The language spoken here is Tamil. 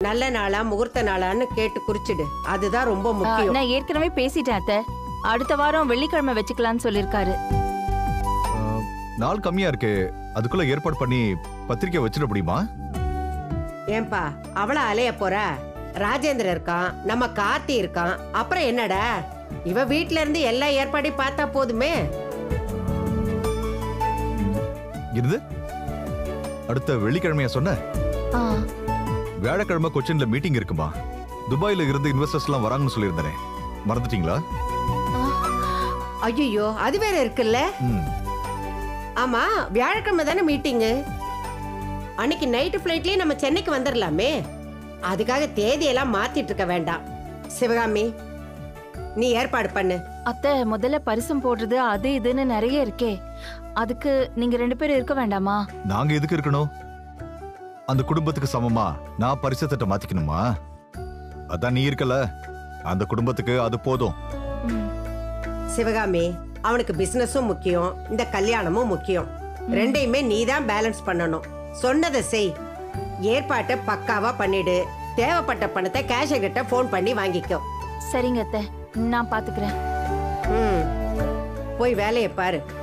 நல்ல நாளா முகூர்த்த நாளான்னு கேட்டு குறிச்சிடு. அதுதான் ரொம்ப முக்கியம். நான் ஏற்கனவே பேசிட்டேன் அத்தை. அடுத்த வாரம் வெள்ளிக்கிழமை வச்சுக்கலாம்னு சொல்லிருக்காரு. நாள் கம்மியா இருக்கு, அதுக்குள்ள ஏற்பாடு பண்ணி பத்திரிக்கை வச்சிட முடியுமா? ஏன்பா அவள அலைய போற? ராஜேந்திர இருக்கான், நம்ம கார்த்தி இருக்கான், அப்புறம் என்னடா? இவ வீட்ல இருந்து எல்லா ஏற்பாடையும் பார்த்தா போதுமே. இது அடுத்த வெள்ளிக்கிழமையா சொன்ன? வியாழக்கிழமை கொச்சின்ல மீட்டிங் இருக்குமா? துபாயில இருந்து இன்வெஸ்டர்ஸ் எல்லாம் வராங்கன்னு சொல்லியிருந்தேன், மறந்துட்டீங்களா? ஐயோ, அது வேற இருக்குல்ல. ஆமா, வியாழக்கிழமை தானே மீட்டிங்கு. அன்னைக்கு நைட்டு ஃபிளைட்லயே நம்ம சென்னைக்கு வந்துடலாமே. அதுக்காக தேதியெல்லாம் மாத்திட்டு இருக்க வேண்டாம். சிவகாமி, நீ ஏற்பாடு பண்ணு. அத்தை, முதல்ல பரிசம் போடுறது அது இதுன்னு நிறைய இருக்கே, அதுக்கு நீங்க 2 பேரும் இருக்க வேண்டாமா? நாங்க எதுக்கு இருக்கணும்? அந்த குடும்பத்துக்கு சமமா நான் பரிசத்தை மாத்திக்கணுமா? அதான் நீ இருக்கல, அந்த குடும்பத்துக்கு அது போதும். சிவகாமி, அவனுக்கு பிசினஸும் முக்கியம், இந்த கல்யாணமும் முக்கியம். ரெண்டையுமே நீ தான் பேலன்ஸ் பண்ணணும். சொன்னதை செய். ஏற்பாட்டை பக்காவா பண்ணிடு. தேவைப்பட்ட பணத்தை கேஷர் கிட்ட போன் பண்ணி வாங்கிக்கோ. சரிங்க அத்தை, நான் பாத்துக்கிறேன். போய் வேலையை பாரு.